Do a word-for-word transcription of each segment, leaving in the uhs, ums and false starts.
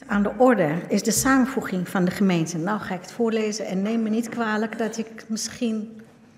Aan de orde is de samenvoeging van de gemeenten. Nou ga ik het voorlezen en neem me niet kwalijk dat ik misschien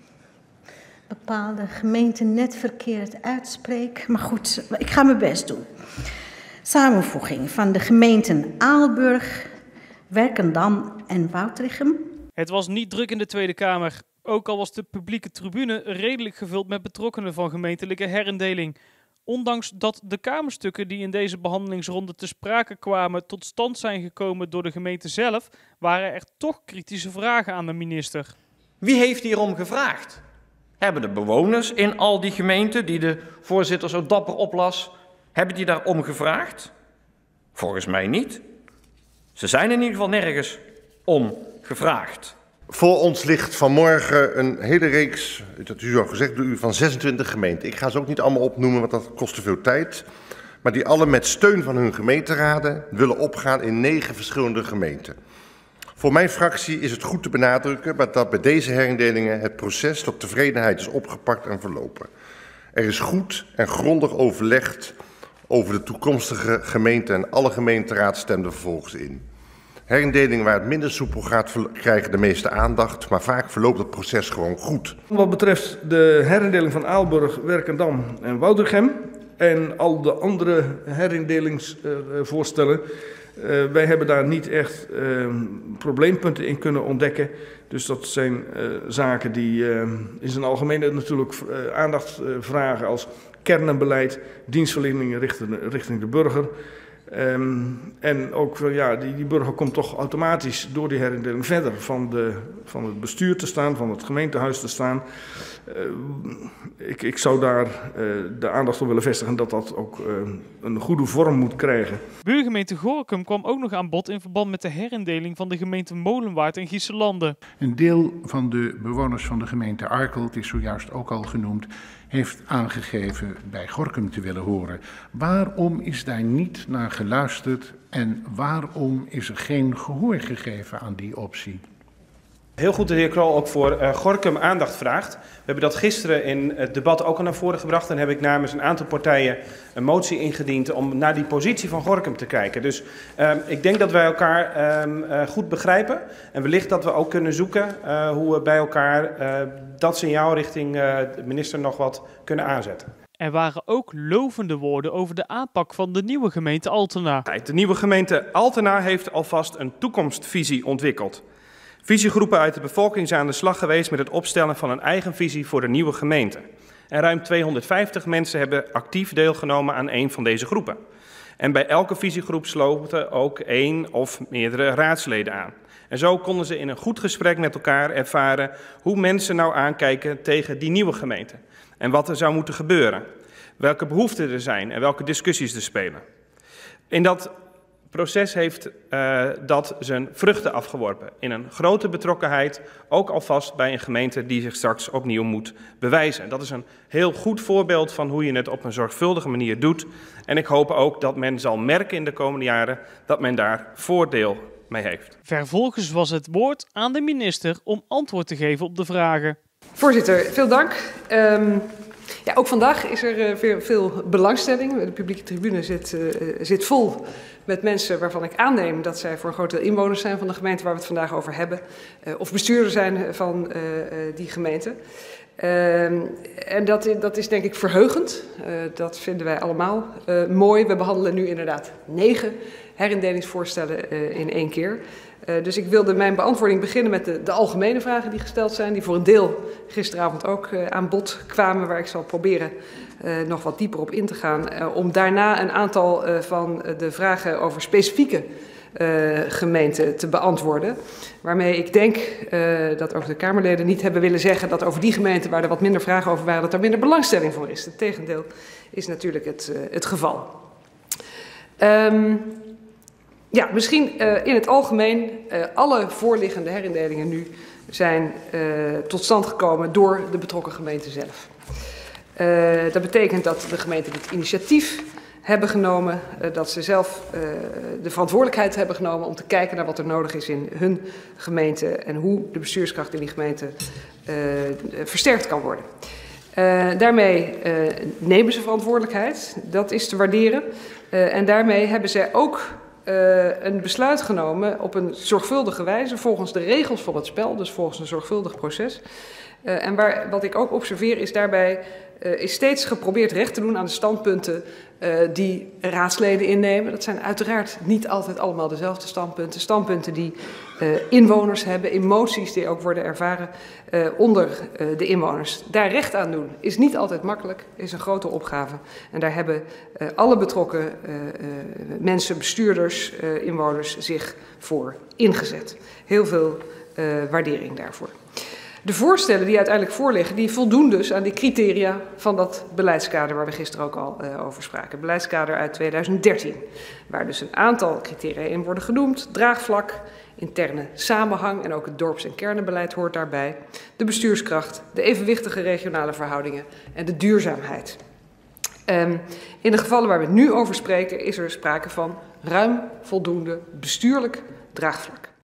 bepaalde gemeenten net verkeerd uitspreek. Maar goed, ik ga mijn best doen. Samenvoeging van de gemeenten Aalburg, Werkendam en Woudrichem. Het was niet druk in de Tweede Kamer. Ook al was de publieke tribune redelijk gevuld met betrokkenen van gemeentelijke herindeling. Ondanks dat de kamerstukken die in deze behandelingsronde te sprake kwamen tot stand zijn gekomen door de gemeente zelf, waren er toch kritische vragen aan de minister. Wie heeft hierom gevraagd? Hebben de bewoners in al die gemeenten, die de voorzitter zo dapper oplas, hebben die daarom gevraagd? Volgens mij niet. Ze zijn in ieder geval nergens om gevraagd. Voor ons ligt vanmorgen een hele reeks, dat u al gezegd door u, van zesentwintig gemeenten. Ik ga ze ook niet allemaal opnoemen, want dat kost te veel tijd. Maar die alle met steun van hun gemeenteraden willen opgaan in negen verschillende gemeenten. Voor mijn fractie is het goed te benadrukken dat bij deze herindelingen het proces tot tevredenheid is opgepakt en verlopen. Er is goed en grondig overlegd over de toekomstige gemeente en alle gemeenteraad stemden vervolgens in. Herindelingen waar het minder soepel gaat krijgen de meeste aandacht, maar vaak verloopt het proces gewoon goed. Wat betreft de herindeling van Aalburg, Werkendam en Woudrichem en al de andere herindelingsvoorstellen, uh, wij hebben daar niet echt uh, probleempunten in kunnen ontdekken. Dus dat zijn uh, zaken die uh, in zijn algemeen natuurlijk uh, aandacht uh, vragen als kernbeleid, dienstverlening richting, richting de burger. Um, en ook, ja, die, die burger komt toch automatisch door die herindeling verder van, de, van het bestuur te staan, van het gemeentehuis te staan. Uh, ik, ik zou daar uh, de aandacht op willen vestigen dat dat ook uh, een goede vorm moet krijgen. Buurgemeente Gorinchem kwam ook nog aan bod in verband met de herindeling van de gemeente Molenwaard en Giesselanden. Een deel van de bewoners van de gemeente Arkel, het is zojuist ook al genoemd, heeft aangegeven bij Gorinchem te willen horen. Waarom is daar niet naar geluisterd en waarom is er geen gehoor gegeven aan die optie? Heel goed dat de heer Krol ook voor uh, Gorinchem aandacht vraagt. We hebben dat gisteren in het debat ook al naar voren gebracht. En heb ik namens een aantal partijen een motie ingediend om naar die positie van Gorinchem te kijken. Dus uh, ik denk dat wij elkaar uh, uh, goed begrijpen. En wellicht dat we ook kunnen zoeken uh, hoe we bij elkaar uh, dat signaal richting uh, de minister nog wat kunnen aanzetten. Er waren ook lovende woorden over de aanpak van de nieuwe gemeente Altena. De nieuwe gemeente Altena heeft alvast een toekomstvisie ontwikkeld. Visiegroepen uit de bevolking zijn aan de slag geweest met het opstellen van een eigen visie voor de nieuwe gemeente. En ruim tweehonderdvijftig mensen hebben actief deelgenomen aan een van deze groepen. En bij elke visiegroep sloten ook één of meerdere raadsleden aan. En zo konden ze in een goed gesprek met elkaar ervaren hoe mensen nou aankijken tegen die nieuwe gemeente. En wat er zou moeten gebeuren. Welke behoeften er zijn en welke discussies er spelen. In dat proces heeft uh, dat zijn vruchten afgeworpen. In een grote betrokkenheid, ook alvast bij een gemeente die zich straks opnieuw moet bewijzen. Dat is een heel goed voorbeeld van hoe je het op een zorgvuldige manier doet. En ik hoop ook dat men zal merken in de komende jaren dat men daar voordeel mee heeft. Vervolgens was het woord aan de minister om antwoord te geven op de vragen. Voorzitter, veel dank. Um, ja, ook vandaag is er uh, veel, veel belangstelling. De publieke tribune zit, uh, zit vol met mensen waarvan ik aanneem dat zij voor een groot deel inwoners zijn van de gemeente waar we het vandaag over hebben. Uh, of bestuurder zijn van uh, uh, die gemeente. Uh, en dat, dat is denk ik verheugend. Uh, dat vinden wij allemaal uh, mooi. We behandelen nu inderdaad negen herindelingsvoorstellen uh, in één keer. Uh, dus ik wilde mijn beantwoording beginnen met de, de algemene vragen die gesteld zijn. Die voor een deel gisteravond ook uh, aan bod kwamen. Waar ik zal proberen uh, nog wat dieper op in te gaan. Uh, om daarna een aantal uh, van de vragen over specifieke uh, gemeenten te beantwoorden. Waarmee ik denk uh, dat ook de Kamerleden niet hebben willen zeggen dat over die gemeenten waar er wat minder vragen over waren, dat er minder belangstelling voor is. Het tegendeel is natuurlijk het, uh, het geval. Um, Ja, misschien uh, in het algemeen, uh, alle voorliggende herindelingen nu zijn uh, tot stand gekomen door de betrokken gemeente zelf. Uh, dat betekent dat de gemeenten het initiatief hebben genomen, uh, dat ze zelf uh, de verantwoordelijkheid hebben genomen om te kijken naar wat er nodig is in hun gemeente en hoe de bestuurskracht in die gemeente uh, versterkt kan worden. Uh, daarmee uh, nemen ze verantwoordelijkheid, dat is te waarderen. Uh, en daarmee hebben zij ook uh, een besluit genomen op een zorgvuldige wijze, volgens de regels van het spel, dus volgens een zorgvuldig proces. Uh, en waar, wat ik ook observeer is daarbij uh, is steeds geprobeerd recht te doen aan de standpunten uh, die raadsleden innemen. Dat zijn uiteraard niet altijd allemaal dezelfde standpunten. Standpunten die uh, inwoners hebben, emoties die ook worden ervaren uh, onder uh, de inwoners. Daar recht aan doen is niet altijd makkelijk, is een grote opgave. En daar hebben uh, alle betrokken uh, uh, mensen, bestuurders, uh, inwoners zich voor ingezet. Heel veel uh, waardering daarvoor. De voorstellen die uiteindelijk voorliggen, die voldoen dus aan die criteria van dat beleidskader waar we gisteren ook al uh, over spraken. Beleidskader uit tweeduizend dertien, waar dus een aantal criteria in worden genoemd. Draagvlak, interne samenhang en ook het dorps- en kernenbeleid hoort daarbij. De bestuurskracht, de evenwichtige regionale verhoudingen en de duurzaamheid. Um, in de gevallen waar we het nu over spreken is er sprake van ruim voldoende bestuurlijk draagvlak.